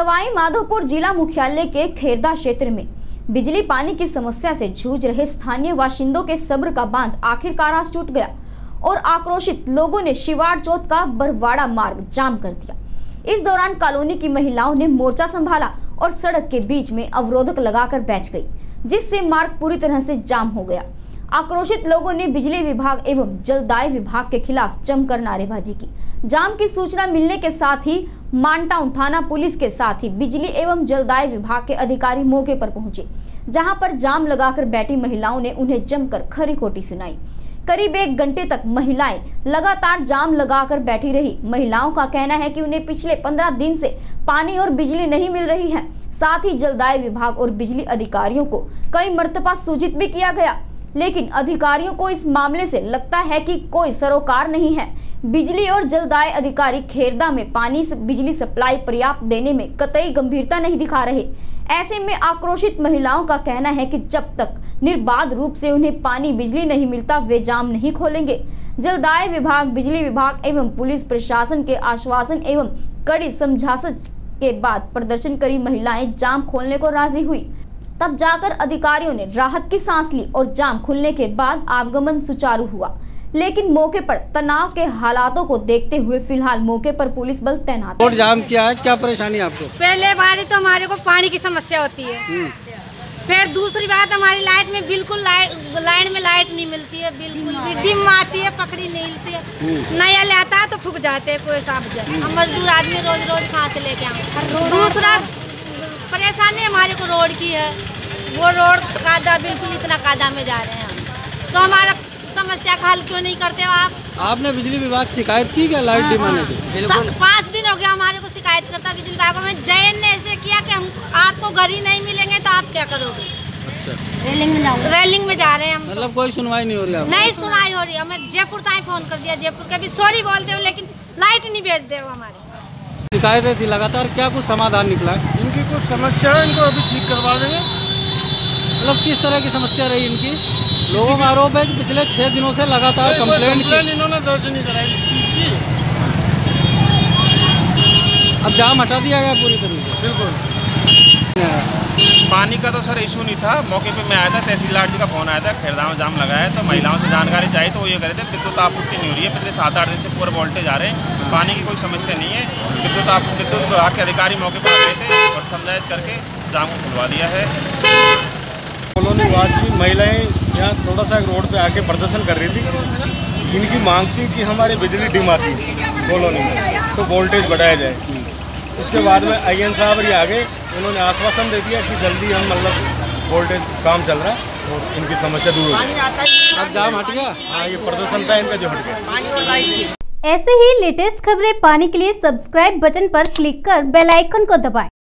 सवाई माधोपुर जिला मुख्यालय के खेरदा क्षेत्र में बिजली पानी की समस्या से जूझ रहे स्थानीय बाशिंदों के सब्र का बांध आखिरकार आज टूट गया और आक्रोशित लोगों ने शिवाड़ चौथ का बरवाड़ा मार्ग जाम कर दिया। इस दौरान कॉलोनी की महिलाओं ने मोर्चा संभाला और सड़क के बीच में अवरोधक लगाकर बैठ गई, जिससे मार्ग पूरी तरह से जाम हो गया। आक्रोशित लोगों ने बिजली विभाग एवं जलदाय विभाग के खिलाफ जमकर नारेबाजी की। जाम की सूचना मिलने के साथ ही मानटाउन थाना पुलिस के साथ ही बिजली एवं जलदाय विभाग के अधिकारी मौके पर पहुंचे, जहां पर जाम लगाकर बैठी महिलाओं ने उन्हें जमकर खरी खोटी सुनाई। करीब 1 घंटे तक महिलाएं लगातार जाम लगाकर बैठी रही। महिलाओं का कहना है कि उन्हें पिछले 15 दिन से पानी और बिजली नहीं मिल रही है। साथ ही जलदाय विभाग और बिजली अधिकारियों को कई मर्तबा सूचित भी किया गया, लेकिन अधिकारियों को इस मामले से लगता है कि कोई सरोकार नहीं है। बिजली और जलदाय अधिकारी खेरदा में पानी से बिजली सप्लाई पर्याप्त देने में कतई गंभीरता नहीं दिखा रहे। ऐसे में आक्रोशित महिलाओं का कहना है कि जब तक निर्बाध रूप से उन्हें पानी बिजली नहीं मिलता, वे जाम नहीं खोलेंगे। जलदाय विभाग, बिजली विभाग एवं पुलिस प्रशासन के आश्वासन एवं कड़ी समझाइश के बाद प्रदर्शनकारी महिलाएं जाम खोलने को राजी हुई। तब जाकर अधिकारियों ने राहत की सांस ली और जाम खुलने के बाद आवागमन सुचारू हुआ। लेकिन मौके पर तनाव के हालातों को देखते हुए फिलहाल मौके पर पुलिस बल तैनात। रोड जाम किया है, क्या परेशानी आपको? पहले बारी तो हमारे को पानी की समस्या होती है, फिर दूसरी बात हमारी लाइट में बिल्कुल लाइन में लाइट नहीं मिलती है, बिल्कुल भी डिम आती है, पकड़ी नहीं मिलती है। नया लाता है तो फूक जाते हैं, कोई साफ जाए। हम मजदूर आदमी रोज रोज खा से लेके आए। दूसरा परेशानी हमारे को रोड की है, वो रोड कादा, बिल्कुल इतना कादा में जा रहे हैं हम। तो हमारा समस्या का हल क्यों नहीं करते हो आप? आपने बिजली विभाग शिकायत की क्या लाइट डिम आने की? 5 दिन हो गया हमारे को शिकायत करता बिजली विभाग में। जैन ने ऐसे किया कि हम आपको घर ही नहीं मिलेंगे तो आप क्या करोगे? अच्छा। रेलिंग में जा रहे हैं हम। मतलब कोई सुनवाई नहीं हो रही? नहीं सुनवाई हो रही। हमें जयपुर तक फोन कर दिया, जयपुर के भी सॉरी बोलते हो, लेकिन लाइट नहीं भेजते हो हमारी। शिकायतें थी लगातार, क्या कुछ समाधान निकला? इनकी कुछ समस्या है, इनको अभी ठीक करवा देंगे। मतलब किस तरह की समस्या रही इनकी? लोगों का आरोप है कि पिछले 6 दिनों से लगातार कंप्लेंट इन्होंने दर्ज नहीं कराई इस चीज़ की। अब जाम हटा दिया गया पूरी तरीके से? बिल्कुल। पानी का तो सर इशू नहीं था। मौके पे मैं आया था, तहसीलदार जी का फोन आया था, खेरदा में जाम लगाया है, तो महिलाओं से जानकारी चाहिए तो वो ये कह रहे थे विद्युत आपूर्ति नहीं हो रही है। पिछले 7-8 दिन से पूरे वोल्टेज आ रहे हैं, पानी की कोई समस्या नहीं है। विद्युत विभाग के अधिकारी मौके पर आ गए थे और समझाइश करके जाम को खुलवा दिया है। कॉलोनी वासी महिलाएं यहाँ थोड़ा सा रोड पे आके प्रदर्शन कर रही थी। इनकी मांग थी कि हमारी बिजली डिम आती कॉलोनी में तो वोल्टेज बढ़ाया जाए। उसके बाद में IN साहब ये आ गए, उन्होंने आश्वासन दे दिया कि जल्दी हम मतलब वोल्टेज काम चल रहा है और इनकी समस्या दूर हो गई। अब जाम हट गया? हाँ, ये प्रदर्शन था इनका जो हट गया। ऐसे ही लेटेस्ट खबरें पाने के लिए सब्सक्राइब बटन पर क्लिक कर बेल आइकन को दबाएं।